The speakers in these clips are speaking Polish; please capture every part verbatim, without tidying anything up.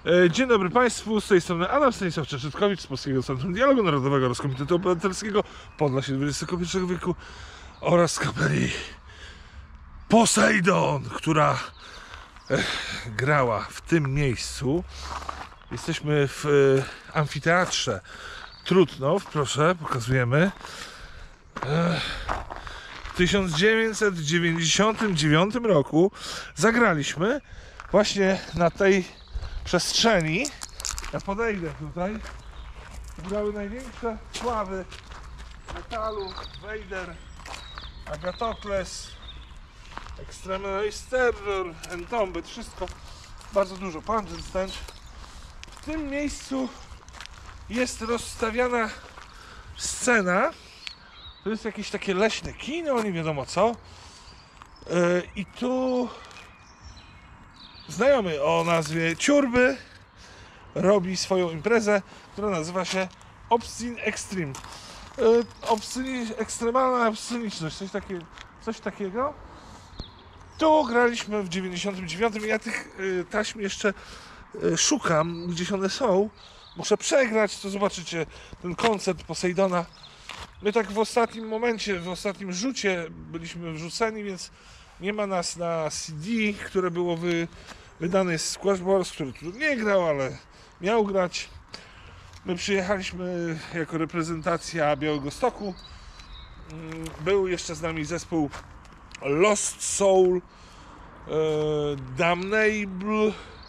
Dzień dobry Państwu, z tej strony Adam Stanisław Czeczetkowicz z Polskiego Centrum Dialogu Narodowego oraz Komitetu Obywatelskiego Podlasie dwudziestego pierwszego wieku oraz z kapeli Poseidon, która eh, grała w tym miejscu. Jesteśmy w eh, amfiteatrze Trutnov, proszę, pokazujemy. Eh, w tysiąc dziewięćset dziewięćdziesiątym dziewiątym roku zagraliśmy właśnie na tej przestrzeni. Ja podejdę tutaj. Grały największe sławy metalu: Vader, Agatocles, Extremist Terror, Entombed, wszystko bardzo dużo. Pungent Stench. W tym miejscu jest rozstawiana scena. To jest jakieś takie leśne kino, nie wiadomo co. Yy, I tu znajomy o nazwie Ciurby robi swoją imprezę, która nazywa się Obscene Extreme. Yy, obsceni, ekstremalna obsceniczność, coś, takie, coś takiego. Tu graliśmy w dziewięćdziesiątym dziewiątym. Ja tych yy, taśm jeszcze yy, szukam, gdzieś one są. Muszę przegrać, to zobaczycie ten koncert Poseidona. My tak w ostatnim momencie, w ostatnim rzucie byliśmy wrzuceni, więc nie ma nas na C D, które było wy, wydane z Squash Wars, który tu nie grał, ale miał grać. My przyjechaliśmy jako reprezentacja Białegostoku. Był jeszcze z nami zespół Lost Soul, e, Damnable,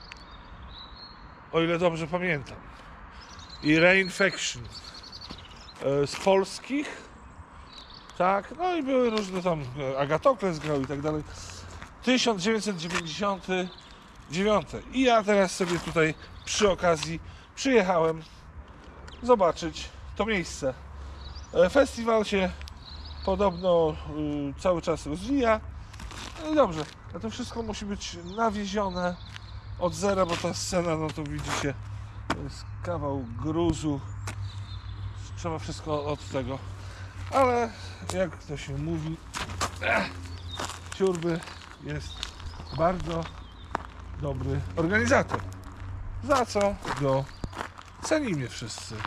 o ile dobrze pamiętam, i Reinfection e, z polskich. Tak, no i były różne tam, Agatocles grał i tak dalej. tysiąc dziewięćset dziewięćdziesiąty dziewiąty. I ja teraz sobie tutaj przy okazji przyjechałem zobaczyć to miejsce. Festiwal się podobno y, cały czas rozwija. No i dobrze, a to wszystko musi być nawiezione od zera, bo ta scena, no to widzicie, to jest kawał gruzu. Trzeba wszystko od tego. Ale jak to się mówi, eh, Ciurby jest bardzo dobry organizator, za co go cenimy wszyscy.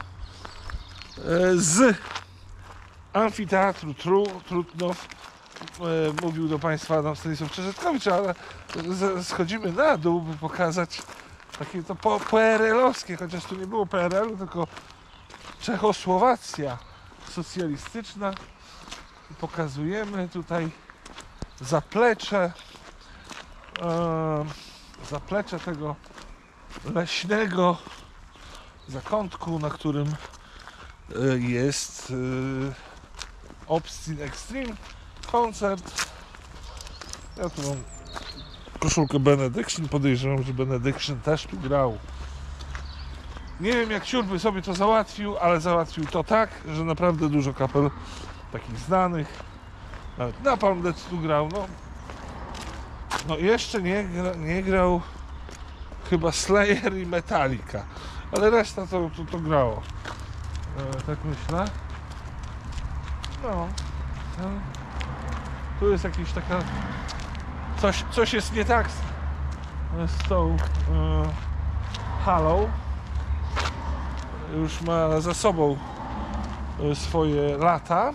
Z amfiteatru Trutnov e, mówił do Państwa Adam Stanisław Czeczetkowicz, ale schodzimy na dół, by pokazać takie to po, P R L-owskie, chociaż tu nie było P R L-u, tylko Czechosłowacja socjalistyczna. Pokazujemy tutaj zaplecze e, zaplecze tego leśnego zakątku, na którym e, jest e, Obscene Extreme koncert. Ja tu mam koszulkę Benediction, podejrzewam, że Benediction też tu grał. Nie wiem, jak Ciurby sobie to załatwił, ale załatwił to tak, że naprawdę dużo kapel takich znanych, nawet Napalm Death tu grał. No, no jeszcze nie, gra, nie grał chyba Slayer i Metallica, ale reszta to, to, to grało. E, tak myślę. No, no. Tu jest jakiś taka coś, coś jest nie tak z, z tą e, halą. Już ma za sobą swoje lata,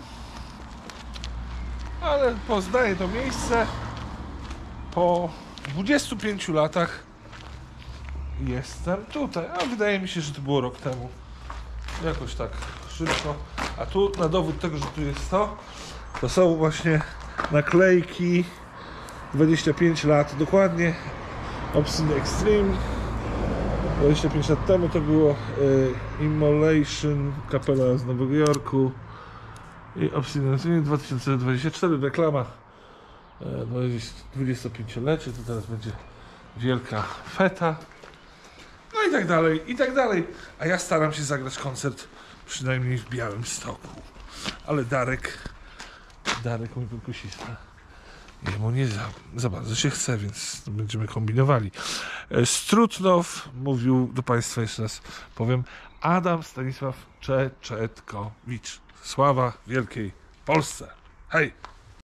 ale poznaję to miejsce. Po dwudziestu pięciu latach jestem tutaj, a wydaje mi się, że to było rok temu. Jakoś tak szybko. A tu na dowód tego, że tu jest to, to są właśnie naklejki. Dwadzieścia pięć lat dokładnie. Obscene Extreme. dwadzieścia pięć lat temu to było e, Immolation, kapela z Nowego Jorku. I Obscene dwa tysiące dwudziesty czwarty, reklama e, dwudziestopięciolecie, to teraz będzie wielka feta. No i tak dalej, i tak dalej. A ja staram się zagrać koncert przynajmniej w Białymstoku. Ale Darek, Darek mój perkusista, jemu nie za, za bardzo się chce, więc będziemy kombinowali. Z Trutnov mówił do Państwa, jeszcze raz powiem, Adam Stanisław Czeczetkowicz. Sława wielkiej Polsce. Hej!